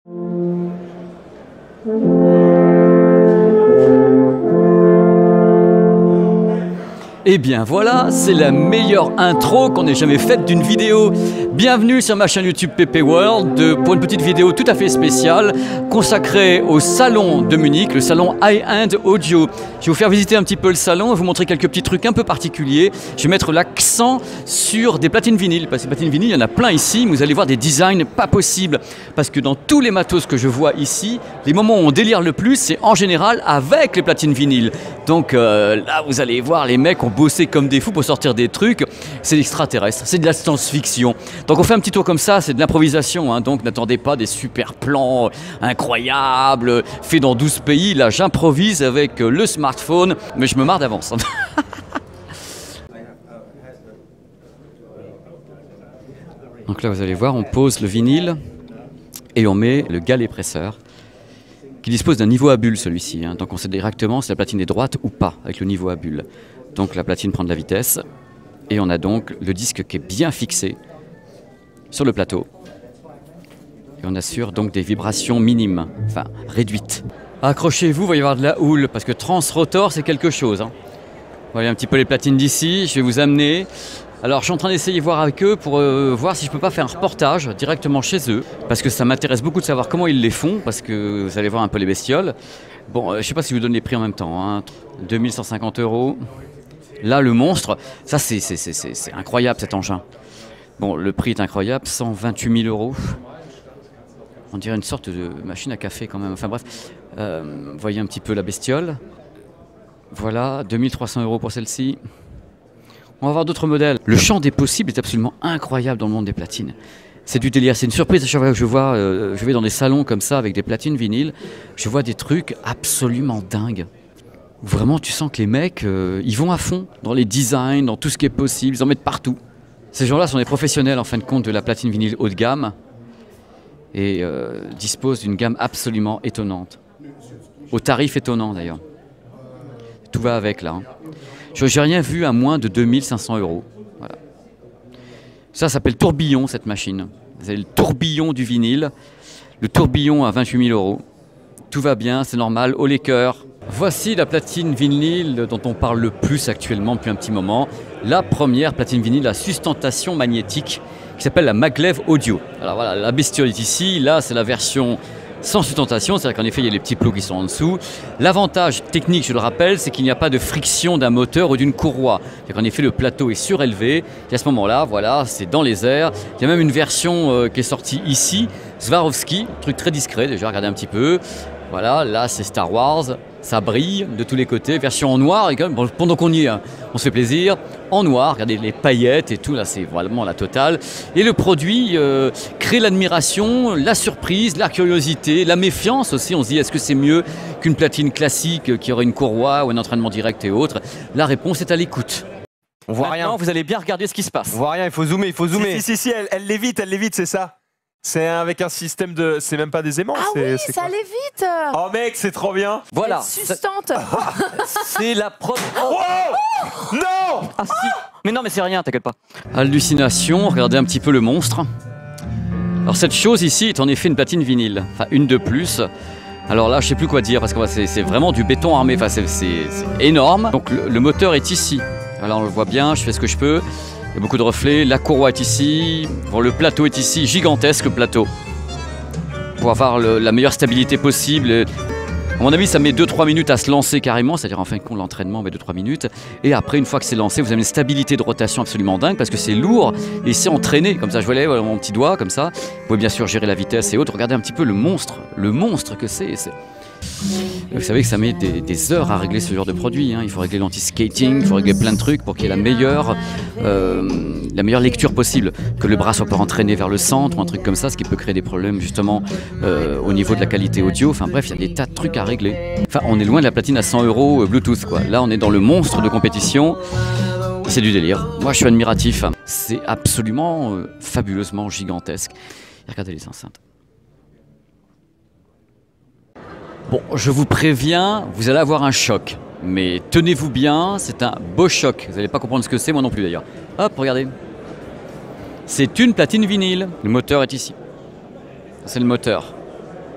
Et bien voilà, c'est la meilleure intro qu'on ait jamais faite d'une vidéo. Bienvenue sur ma chaîne YouTube PP World pour une petite vidéo tout à fait spéciale consacrée au salon de Munich, le salon High-End Audio. Je vais vous faire visiter un petit peu le salon et vous montrer quelques petits trucs un peu particuliers. Je vais mettre l'accent sur des platines vinyles, parce que les platines vinyles, il y en a plein ici, mais vous allez voir des designs pas possibles. Parce que dans tous les matos que je vois ici, les moments où on délire le plus, c'est en général avec les platines vinyles. Donc là, vous allez voir, les mecs ont bossé comme des fous pour sortir des trucs. C'est extraterrestre, c'est de la science-fiction. Donc on fait un petit tour comme ça, c'est de l'improvisation, hein, donc n'attendez pas des super plans incroyables, faits dans 12 pays. Là, j'improvise avec le smartphone, mais je me marre d'avance. Donc là, vous allez voir, on pose le vinyle et on met le galet presseur, qui dispose d'un niveau à bulle celui-ci, hein. Donc on sait directement si la platine est droite ou pas avec le niveau à bulle. Donc la platine prend de la vitesse et on a donc le disque qui est bien fixé sur le plateau. Et on assure donc des vibrations minimes, enfin réduites. Accrochez-vous, il va y avoir de la houle parce que Transrotor c'est quelque chose, hein. Vous voyez un petit peu les platines d'ici, je vais vous amener. Alors je suis en train d'essayer de voir avec eux pour voir si je peux pas faire un reportage directement chez eux, parce que ça m'intéresse beaucoup de savoir comment ils les font, parce que vous allez voir un peu les bestioles. Bon, je sais pas si je vous donne les prix en même temps, hein. 2150 €. Là le monstre, ça c'est incroyable cet engin. Bon, le prix est incroyable, 128 000 €. On dirait une sorte de machine à café quand même, enfin bref. Vous voyez un petit peu la bestiole. Voilà, 2300 € pour celle-ci. On va voir d'autres modèles. Le champ des possibles est absolument incroyable dans le monde des platines. C'est du délire, c'est une surprise à chaque fois que je vais dans des salons comme ça avec des platines vinyles, je vois des trucs absolument dingues. Vraiment, tu sens que les mecs, ils vont à fond dans les designs, dans tout ce qui est possible, ils en mettent partout. Ces gens-là sont des professionnels en fin de compte de la platine vinyle haut de gamme et disposent d'une gamme absolument étonnante. Au tarif étonnant d'ailleurs. Tout va avec là, hein. Je n'ai rien vu à moins de 2500 €. Voilà. Ça s'appelle tourbillon cette machine. Vous avez le tourbillon du vinyle, le tourbillon à 28 000 €. Tout va bien, c'est normal, haut les cœurs. Voici la platine vinyle dont on parle le plus actuellement depuis un petit moment. La première platine vinyle à sustentation magnétique qui s'appelle la Maglev Audio. Alors voilà, la bestiole est ici, là c'est la version sans sustentation, c'est-à-dire qu'en effet il y a les petits plots qui sont en dessous. L'avantage technique, je le rappelle, c'est qu'il n'y a pas de friction d'un moteur ou d'une courroie. C'est-à-dire qu'en effet le plateau est surélevé et à ce moment-là, voilà, c'est dans les airs. Il y a même une version qui est sortie ici, Swarovski, truc très discret déjà, regardez un petit peu. Voilà, là c'est Star Wars, ça brille de tous les côtés, version en noir, et quand même, bon, pendant qu'on y est, hein, on se fait plaisir. En noir, regardez les paillettes et tout, là c'est vraiment la totale. Et le produit crée l'admiration, la surprise, la curiosité, la méfiance aussi. On se dit, est-ce que c'est mieux qu'une platine classique qui aurait une courroie ou un entraînement direct et autres? La réponse est à l'écoute. On voit rien. Vous allez bien regarder ce qui se passe. On voit rien, il faut zoomer, il faut zoomer. Si, elle lévite, c'est ça. C'est avec un système de... C'est même pas des aimants. Ah oui, ça allait vite. Oh mec, c'est trop bien. Voilà. Sustante. C'est la preuve. Oh non. Ah si. Mais non, mais c'est rien, t'inquiète pas. Hallucination, regardez un petit peu le monstre. Alors cette chose ici est en effet une platine vinyle, enfin une de plus. Alors là, je sais plus quoi dire parce que c'est vraiment du béton armé, enfin c'est énorme. Donc le moteur est ici. Voilà, on le voit bien, je fais ce que je peux. Il y a beaucoup de reflets, la courroie est ici, bon, le plateau est ici, gigantesque le plateau. Pour avoir la meilleure stabilité possible. À mon avis, ça met 2-3 minutes à se lancer carrément, c'est-à-dire en fin de compte l'entraînement met 2-3 minutes. Et après, une fois que c'est lancé, vous avez une stabilité de rotation absolument dingue parce que c'est lourd et c'est entraîné. Comme ça, je vois mon petit doigt, comme ça. Vous pouvez bien sûr gérer la vitesse et autres. Regardez un petit peu le monstre que c'est. Vous savez que ça met des heures à régler ce genre de produit, hein. Il faut régler l'anti-skating, il faut régler plein de trucs pour qu'il y ait la meilleure lecture possible, que le bras soit pas entraîné vers le centre ou un truc comme ça, ce qui peut créer des problèmes justement au niveau de la qualité audio. Enfin bref, il y a des tas de trucs à régler. Enfin, on est loin de la platine à 100 € Bluetooth, quoi. Là, on est dans le monstre de compétition. C'est du délire. Moi, je suis admiratif. C'est absolument fabuleusement gigantesque. Et regardez les enceintes. Bon, je vous préviens, vous allez avoir un choc. Mais tenez-vous bien, c'est un beau choc. Vous n'allez pas comprendre ce que c'est, moi non plus d'ailleurs. Hop, regardez. C'est une platine vinyle. Le moteur est ici. C'est le moteur.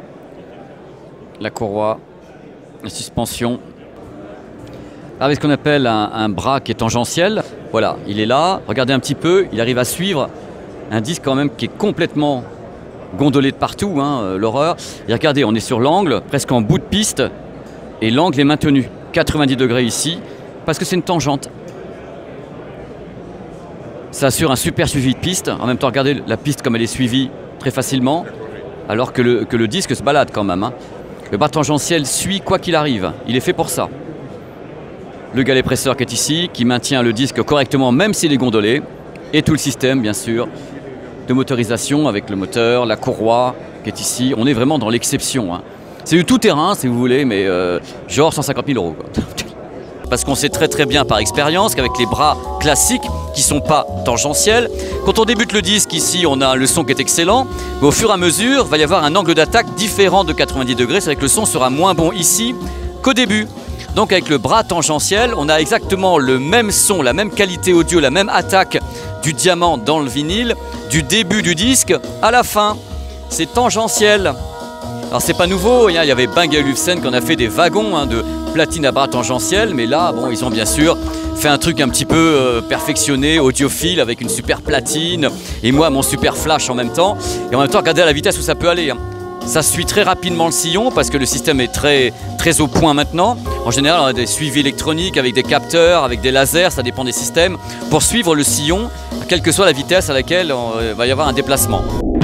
la courroie, la suspension. Avec ce qu'on appelle un bras qui est tangentiel. Voilà, il est là. Regardez un petit peu, il arrive à suivre un disque quand même qui est complètement gondolé de partout, hein, l'horreur. Et regardez, on est sur l'angle, presque en bout de piste, et l'angle est maintenu. 90 degrés ici, parce que c'est une tangente. Ça assure un super suivi de piste. En même temps, regardez la piste comme elle est suivie très facilement, alors que le disque se balade quand même, hein. Le bras tangentiel suit quoi qu'il arrive. Il est fait pour ça. Le galet presseur qui est ici, qui maintient le disque correctement, même s'il est gondolé. Et tout le système, bien sûr, de motorisation avec le moteur, la courroie qui est ici. On est vraiment dans l'exception, hein. C'est du tout-terrain, si vous voulez, mais genre 150 000 €, quoi. Parce qu'on sait très très bien par expérience qu'avec les bras classiques, qui ne sont pas tangentiels, quand on débute le disque ici, on a le son qui est excellent, mais au fur et à mesure, il va y avoir un angle d'attaque différent de 90 degrés, c'est-à-dire que le son sera moins bon ici qu'au début. Donc avec le bras tangentiel, on a exactement le même son, la même qualité audio, la même attaque du diamant dans le vinyle, du début du disque à la fin. C'est tangentiel. Alors c'est pas nouveau, il y avait Bang & Olufsen qui en a fait des wagons, hein, de platine à bras tangentiel, mais là, bon, ils ont bien sûr fait un truc un petit peu perfectionné, audiophile, avec une super platine, et moi mon super flash en même temps. Et en même temps, regardez à la vitesse où ça peut aller, hein. Ça suit très rapidement le sillon parce que le système est très au point maintenant. En général, on a des suivis électroniques avec des capteurs, avec des lasers, ça dépend des systèmes, pour suivre le sillon, quelle que soit la vitesse à laquelle il va y avoir un déplacement.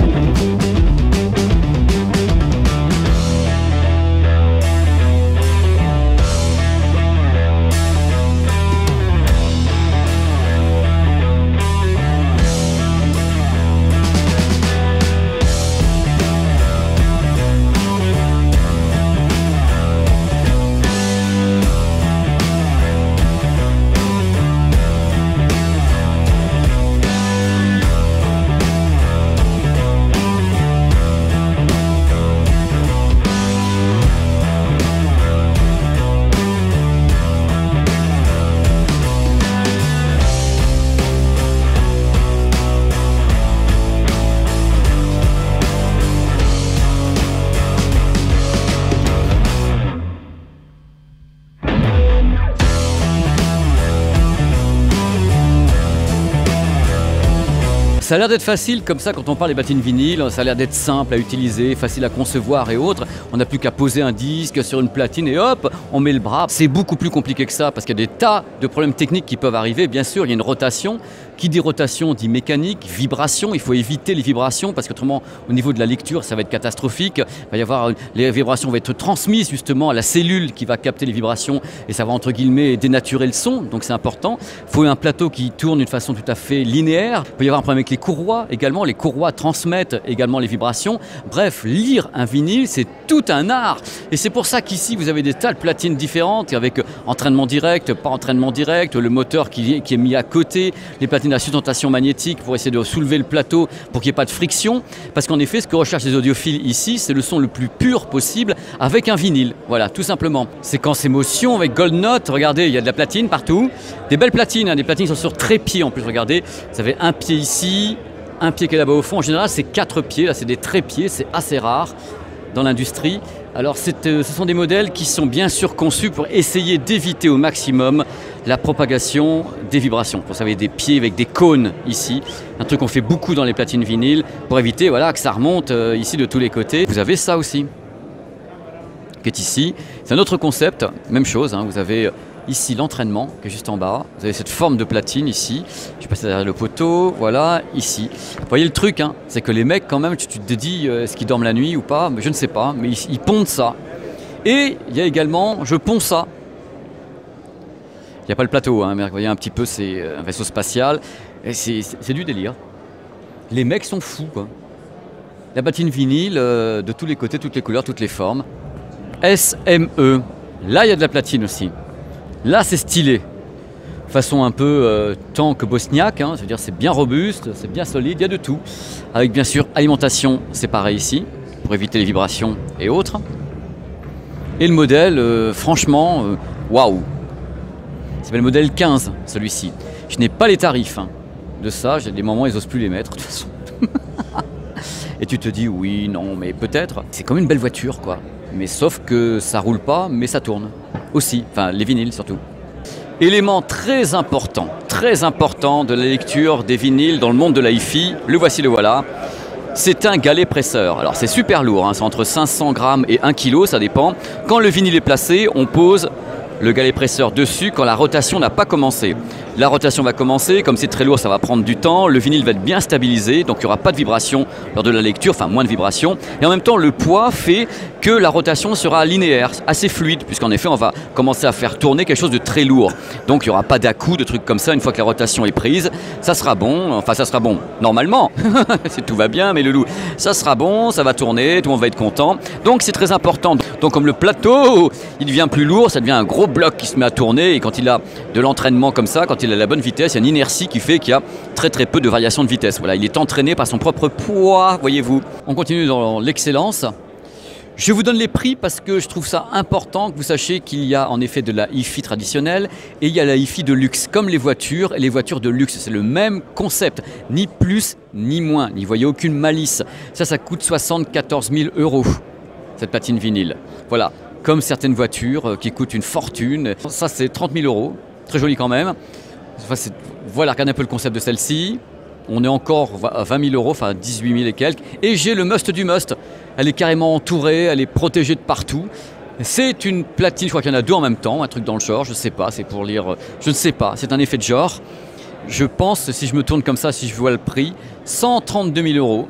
Ça a l'air d'être facile comme ça quand on parle des platines vinyles, ça a l'air d'être simple à utiliser, facile à concevoir et autres. On n'a plus qu'à poser un disque sur une platine et hop, on met le bras. C'est beaucoup plus compliqué que ça parce qu'il y a des tas de problèmes techniques qui peuvent arriver. Bien sûr, il y a une rotation. Qui dit rotation dit mécanique, vibration. Il faut éviter les vibrations parce qu'autrement, au niveau de la lecture, ça va être catastrophique. Il va y avoir, les vibrations vont être transmises justement à la cellule qui va capter les vibrations et ça va entre guillemets dénaturer le son. Donc c'est important. Il faut un plateau qui tourne d'une façon tout à fait linéaire. Il peut y avoir un problème avec les courroies également. Les courroies transmettent également les vibrations. Bref, lire un vinyle, c'est tout un art. Et c'est pour ça qu'ici, vous avez des tas de platines différentes avec entraînement direct, pas entraînement direct, le moteur qui est mis à côté, les platines à sustentation magnétique pour essayer de soulever le plateau pour qu'il n'y ait pas de friction. Parce qu'en effet, ce que recherchent les audiophiles ici, c'est le son le plus pur possible avec un vinyle. Voilà, tout simplement. Séquence émotion avec Gold Note. Regardez, il y a de la platine partout. Des belles platines, hein, des platines qui sont sur trépied en plus. Regardez, vous avez un pied ici, un pied qui est là-bas au fond. En général, c'est 4 pieds. Là, c'est des trépieds. C'est assez rare dans l'industrie. Alors, ce sont des modèles qui sont bien sûr conçus pour essayer d'éviter au maximum la propagation des vibrations. Vous savez, des pieds avec des cônes ici, un truc qu'on fait beaucoup dans les platines vinyles pour éviter voilà, que ça remonte ici de tous les côtés. Vous avez ça aussi, qui est ici. C'est un autre concept, même chose, hein, vous avez ici l'entraînement qui est juste en bas. Vous avez cette forme de platine ici. Je passe derrière le poteau, voilà, ici. Vous voyez le truc, hein, c'est que les mecs quand même, tu te dis est-ce qu'ils dorment la nuit ou pas, mais je ne sais pas, mais ils pondent ça. Et il y a également, je ponds ça. Il n'y a pas le plateau, hein, mais vous voyez un petit peu, c'est un vaisseau spatial. Et c'est du délire. Les mecs sont fous, quoi. La platine vinyle, de tous les côtés, toutes les couleurs, toutes les formes. SME. Là, il y a de la platine aussi. Là, c'est stylé. Façon un peu tank bosniaque, hein, je veux dire, c'est bien robuste, c'est bien solide, il y a de tout. Avec bien sûr alimentation, c'est pareil ici, pour éviter les vibrations et autres. Et le modèle, franchement, waouh. C'est le modèle 15, celui-ci. Je n'ai pas les tarifs hein, de ça, j'ai des moments, ils n'osent plus les mettre, de toute façon. Et tu te dis, oui, non, mais peut-être. C'est comme une belle voiture, quoi. Mais sauf que ça roule pas, mais ça tourne aussi, enfin les vinyles surtout. Élément très important de la lecture des vinyles dans le monde de la hi-fi, le voici, le voilà. C'est un galet presseur. Alors c'est super lourd, hein, c'est entre 500 grammes et 1 kg, ça dépend. Quand le vinyle est placé, on pose le galet presseur dessus quand la rotation n'a pas commencé. La rotation va commencer, comme c'est très lourd, ça va prendre du temps, le vinyle va être bien stabilisé, donc il n'y aura pas de vibration lors de la lecture, enfin moins de vibration. Et en même temps, le poids fait que la rotation sera linéaire, assez fluide, puisqu'en effet, on va commencer à faire tourner quelque chose de très lourd. Donc il n'y aura pas d'à-coups, de trucs comme ça, une fois que la rotation est prise, ça sera bon, enfin ça sera bon, normalement, tout va bien, mais le loup, ça sera bon, ça va tourner, tout le monde va être content. Donc c'est très important. Donc comme le plateau, il devient plus lourd, ça devient un gros bloc qui se met à tourner, et quand il a de l'entraînement comme ça, quand il a la bonne vitesse, il y a une inertie qui fait qu'il y a très peu de variation de vitesse. Voilà, il est entraîné par son propre poids, voyez-vous. On continue dans l'excellence. Je vous donne les prix parce que je trouve ça important que vous sachiez qu'il y a en effet de la hi-fi traditionnelle et il y a la hi-fi de luxe, comme les voitures et les voitures de luxe. C'est le même concept, ni plus ni moins, n'y voyez aucune malice. Ça coûte 74 000 €, cette platine vinyle. Voilà, comme certaines voitures qui coûtent une fortune. Ça c'est 30 000 €, très joli quand même. Enfin, voilà, regardez un peu le concept de celle-ci. On est encore à 20 000 €, enfin 18 000 et quelques. Et j'ai le must du must. Elle est carrément entourée, elle est protégée de partout. C'est une platine, je crois qu'il y en a deux en même temps, un truc dans le genre, je ne sais pas, c'est pour lire, je ne sais pas, c'est un effet de genre. Je pense, si je me tourne comme ça, si je vois le prix, 132 000 €.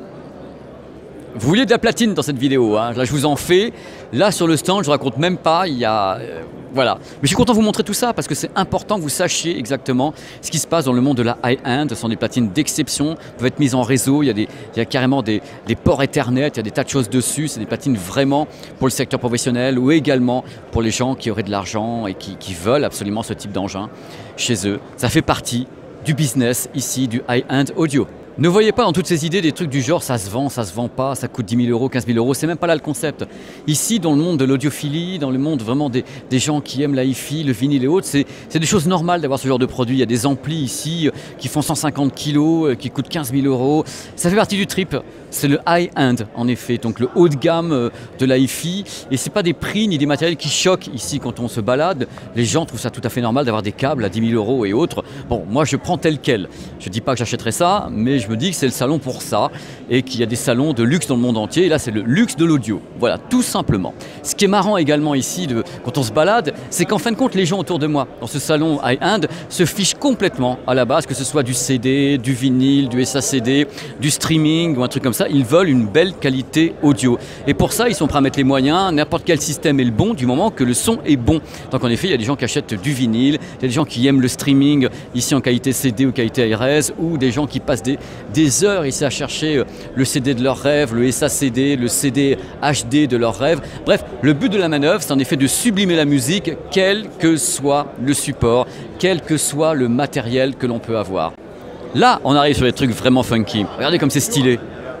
Vous vouliez de la platine dans cette vidéo, hein. Là je vous en fais. Là sur le stand, je ne raconte même pas, il y a... voilà. Mais je suis content de vous montrer tout ça parce que c'est important que vous sachiez exactement ce qui se passe dans le monde de la high-end. Ce sont des platines d'exception, peuvent être mises en réseau, il y a carrément des ports Ethernet, il y a des tas de choses dessus. C'est des platines vraiment pour le secteur professionnel ou également pour les gens qui auraient de l'argent et qui veulent absolument ce type d'engin chez eux. Ça fait partie du business ici, du high-end audio. Ne voyez pas dans toutes ces idées des trucs du genre ça se vend pas, ça coûte 10 000 €, 15 000 €, c'est même pas là le concept. Ici, dans le monde de l'audiophilie, dans le monde vraiment des gens qui aiment la hi-fi, le vinyle et autres, c'est des choses normales d'avoir ce genre de produit. Il y a des amplis ici qui font 150 kg, qui coûtent 15 000 €. Ça fait partie du trip. C'est le high-end en effet, donc le haut de gamme de la hi-fi. Et c'est pas des prix ni des matériels qui choquent ici quand on se balade. Les gens trouvent ça tout à fait normal d'avoir des câbles à 10 000 € et autres. Bon, moi je prends tel quel. Je dis pas que j'achèterai ça, mais je me dis que c'est le salon pour ça et qu'il y a des salons de luxe dans le monde entier. Et là, c'est le luxe de l'audio. Voilà, tout simplement. Ce qui est marrant également ici, quand on se balade, c'est qu'en fin de compte, les gens autour de moi, dans ce salon high-end, se fichent complètement à la base, que ce soit du CD, du vinyle, du SACD, du streaming ou un truc comme ça. Ils veulent une belle qualité audio. Et pour ça, ils sont prêts à mettre les moyens. N'importe quel système est le bon du moment que le son est bon. Donc en effet, il y a des gens qui achètent du vinyle, il y a des gens qui aiment le streaming ici en qualité CD ou qualité ARS, ou des gens qui passent des heures ici à chercher le CD de leurs rêves, le SACD, le CD HD de leurs rêves. Bref, le but de la manœuvre, c'est en effet de sublimer la musique, quel que soit le support, quel que soit le matériel que l'on peut avoir. Là, on arrive sur des trucs vraiment funky. Regardez comme c'est stylé.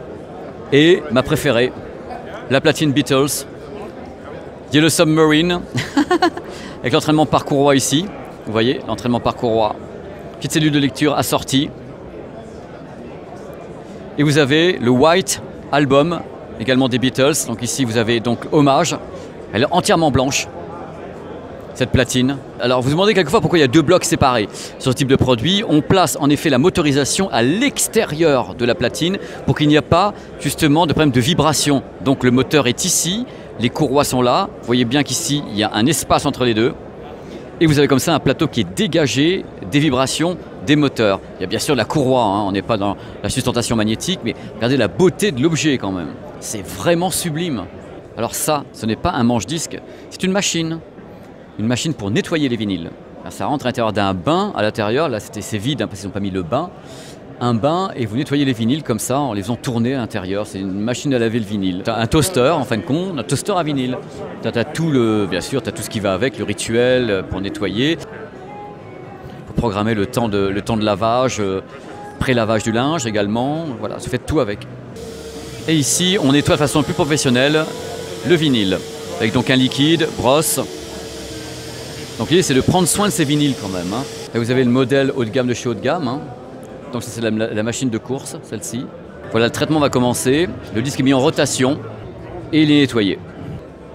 Et ma préférée, la platine Beatles, Yellow Submarine, avec l'entraînement par courroie ici. Vous voyez, l'entraînement par courroie. Petite cellule de lecture assortie. Et vous avez le White Album, également des Beatles. Donc ici, vous avez donc Hommage. Elle est entièrement blanche, cette platine. Alors, vous vous demandez quelquefois pourquoi il y a deux blocs séparés sur ce type de produit. On place en effet la motorisation à l'extérieur de la platine pour qu'il n'y ait pas justement de problème de vibration. Donc le moteur est ici, les courroies sont là. Vous voyez bien qu'ici, il y a un espace entre les deux. Et vous avez comme ça un plateau qui est dégagé des vibrations des moteurs. Il y a bien sûr la courroie, hein, on n'est pas dans la sustentation magnétique, mais regardez la beauté de l'objet quand même. C'est vraiment sublime. Alors ça, ce n'est pas un manche-disque, c'est une machine. Une machine pour nettoyer les vinyles. Alors, ça rentre à l'intérieur d'un bain, à l'intérieur, là c'est vide hein, parce qu'ils n'ont pas mis le bain. Un bain et vous nettoyez les vinyles comme ça en les faisant tourner à l'intérieur. C'est une machine à laver le vinyle. Tu as un toaster en fin de compte, un toaster à vinyle. Tu as tout bien sûr, tu as tout ce qui va avec, le rituel pour nettoyer. Pour programmer le temps de lavage, pré-lavage du linge également. Voilà, ça fait tout avec. Et ici, on nettoie de façon plus professionnelle le vinyle. Avec donc un liquide, brosse. Donc l'idée c'est de prendre soin de ces vinyles quand même. Hein. Et vous avez le modèle haut de gamme de chez haut de gamme. Hein. Donc ça c'est la machine de course, celle-ci. Voilà, le traitement va commencer. Le disque est mis en rotation et il est nettoyé.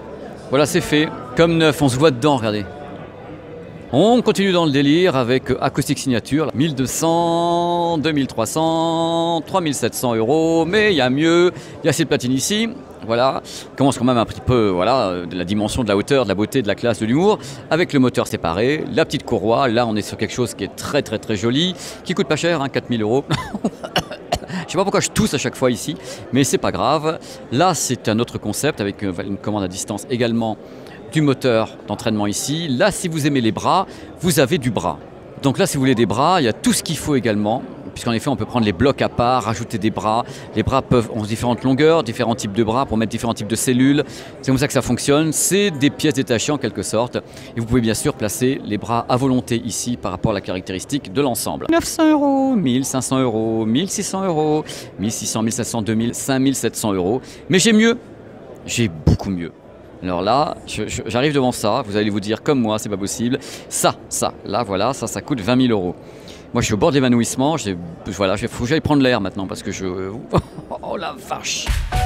Voilà, c'est fait. Comme neuf, on se voit dedans, regardez. On continue dans le délire avec Acoustic Signature, 1200, 2300, 3700 €, mais il y a mieux, il y a cette platine ici, voilà, on commence quand même un petit peu, voilà, de la dimension, de la hauteur, de la beauté, de la classe, de l'humour, avec le moteur séparé, la petite courroie, là on est sur quelque chose qui est très très très joli, qui coûte pas cher, hein, 4000 €. Je sais pas pourquoi je tousse à chaque fois ici, mais c'est pas grave. Là c'est un autre concept avec une commande à distance également, du moteur d'entraînement ici. Là, si vous aimez les bras, vous avez du bras. Donc là, si vous voulez des bras, il y a tout ce qu'il faut également, puisqu'en effet, on peut prendre les blocs à part, rajouter des bras. Les bras ont différentes longueurs, différents types de bras pour mettre différents types de cellules. C'est comme ça que ça fonctionne. C'est des pièces détachées en quelque sorte. Et vous pouvez bien sûr placer les bras à volonté ici par rapport à la caractéristique de l'ensemble. 900 €, 1500 €, 1600 €, 1600, 1700, 2000, 5700 €. Mais j'ai mieux. J'ai beaucoup mieux. Alors là, j'arrive devant ça, vous allez vous dire comme moi, c'est pas possible. Ça, là voilà, ça coûte 20 000 €. Moi je suis au bord de l'évanouissement, voilà, il faut que j'aille prendre l'air maintenant parce que je... Oh la vache!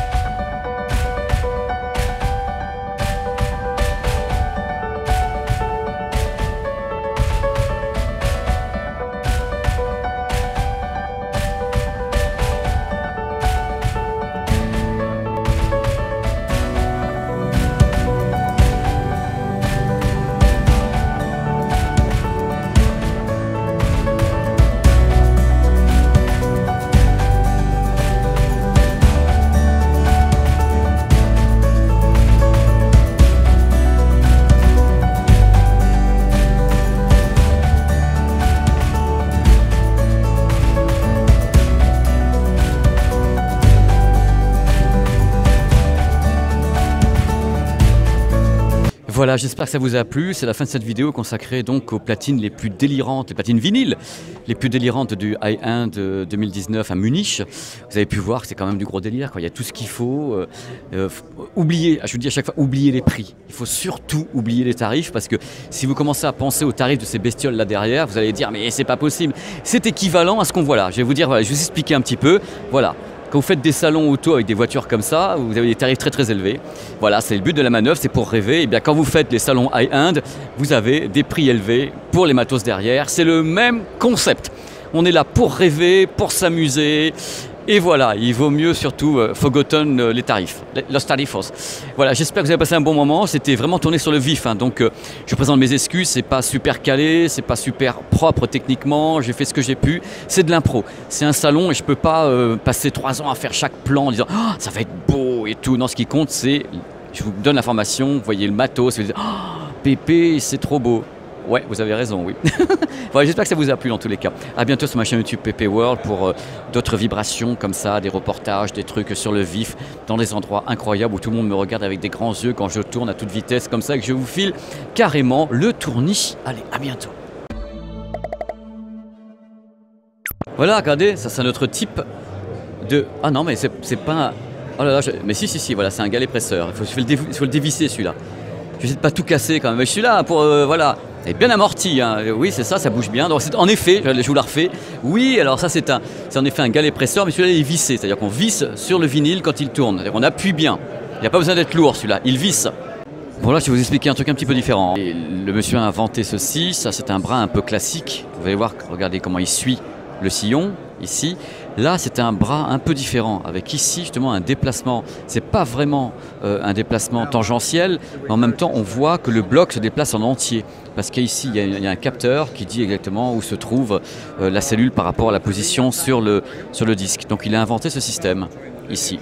Voilà, j'espère que ça vous a plu. C'est la fin de cette vidéo consacrée donc aux platines les plus délirantes, les platines vinyles les plus délirantes du High-End 2019 à Munich. Vous avez pu voir que c'est quand même du gros délire, quoi. Il y a tout ce qu'il faut. Oubliez, je vous dis à chaque fois, oubliez les prix. Il faut surtout oublier les tarifs parce que si vous commencez à penser aux tarifs de ces bestioles là derrière, vous allez dire mais c'est pas possible. C'est équivalent à ce qu'on voit là. Je vais vous dire, voilà, je vais vous expliquer un petit peu. Voilà. Quand vous faites des salons auto avec des voitures comme ça, vous avez des tarifs très très élevés. Voilà, c'est le but de la manœuvre, c'est pour rêver. Et bien quand vous faites les salons high-end, vous avez des prix élevés pour les matos derrière. C'est le même concept. On est là pour rêver, pour s'amuser. Et voilà, il vaut mieux surtout forgotten les tarifs, los tarifos. Voilà, j'espère que vous avez passé un bon moment. C'était vraiment tourné sur le vif, hein. Donc je présente mes excuses. C'est pas super calé, c'est pas super propre techniquement. J'ai fait ce que j'ai pu. C'est de l'impro. C'est un salon et je peux pas passer 3 ans à faire chaque plan en disant oh, ça va être beau et tout. Non, ce qui compte, c'est je vous donne l'information. Vous voyez le matos, vous dites oh, Pépé, c'est trop beau. Ouais, vous avez raison, oui. Voilà, j'espère que ça vous a plu dans tous les cas. À bientôt sur ma chaîne YouTube Pépé World pour d'autres vibrations comme ça, des reportages, des trucs sur le vif, dans des endroits incroyables où tout le monde me regarde avec des grands yeux quand je tourne à toute vitesse comme ça et que je vous file carrément le tournis. Allez, à bientôt. Voilà, regardez, ça c'est notre type de... Ah non, mais c'est pas un... Oh là là, mais si, voilà, c'est un galet presseur. Il faut le dévisser celui-là. Je vais essayer de pas tout casser quand même. Mais je suis là pour... voilà. C'est bien amorti, hein. Oui c'est ça bouge bien. Donc, en effet, je vous la refais. Oui, alors ça c'est en effet un galet presseur, mais celui-là il est vissé, c'est-à-dire qu'on visse sur le vinyle quand il tourne. C'est-à-dire qu'on appuie bien. Il n'y a pas besoin d'être lourd celui-là, il visse. Bon là je vais vous expliquer un truc un petit peu différent. Et le monsieur a inventé ceci, ça c'est un bras un peu classique. Vous allez voir, regardez comment il suit le sillon, ici. Là c'est un bras un peu différent, avec ici justement un déplacement. C'est pas vraiment un déplacement tangentiel, mais en même temps on voit que le bloc se déplace en entier. Parce qu'ici il y a un capteur qui dit exactement où se trouve la cellule par rapport à la position sur le disque. Donc il a inventé ce système, ici.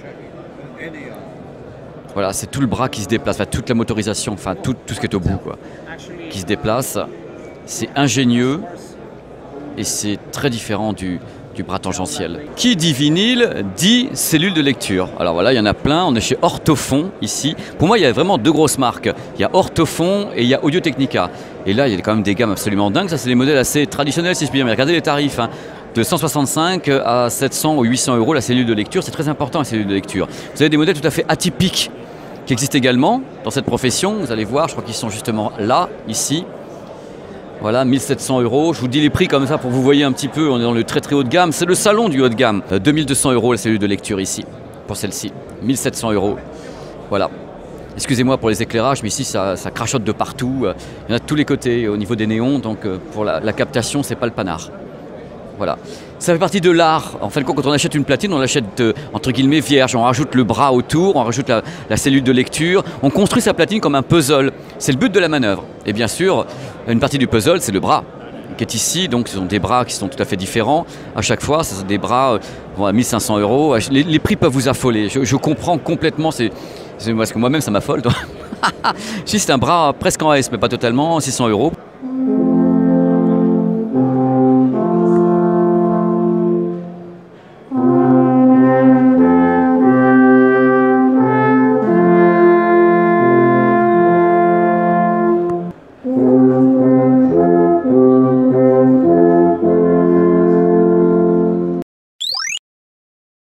Voilà, c'est tout le bras qui se déplace, enfin, toute la motorisation, enfin tout ce qui est au bout, quoi, qui se déplace. C'est ingénieux et c'est très différent du bras tangentiel. Qui dit vinyle dit cellule de lecture. Alors voilà, il y en a plein. On est chez Ortofon ici. Pour moi, il y a vraiment 2 grosses marques. Il y a Ortofon et il y a Audio Technica. Et là, il y a quand même des gammes absolument dingues. Ça, c'est des modèles assez traditionnels, si je puis dire. Mais regardez les tarifs, hein. De 165 à 700 ou 800 € la cellule de lecture. C'est très important, la cellule de lecture. Vous avez des modèles tout à fait atypiques qui existent également dans cette profession. Vous allez voir, je crois qu'ils sont justement là, ici. Voilà, 1700 €. Je vous dis les prix comme ça pour que vous voyez un petit peu. On est dans le très très haut de gamme. C'est le salon du haut de gamme. 2200 € la cellule de lecture ici, pour celle-ci. 1700 €. Voilà. Excusez-moi pour les éclairages, mais ici ça crachote de partout. Il y en a de tous les côtés au niveau des néons, donc pour la captation, c'est pas le panard. Voilà. Ça fait partie de l'art. En fin de compte, quand on achète une platine, on l'achète entre guillemets vierge. On rajoute le bras autour, on rajoute la cellule de lecture. On construit sa platine comme un puzzle. C'est le but de la manœuvre. Et bien sûr, une partie du puzzle, c'est le bras qui est ici. Donc, ce sont des bras qui sont tout à fait différents. À chaque fois, ce sont des bras à 1 500 €. Les prix peuvent vous affoler. Je comprends complètement. Parce que moi-même, ça m'affole. Si c'est un bras presque en S, mais pas totalement, 600 €.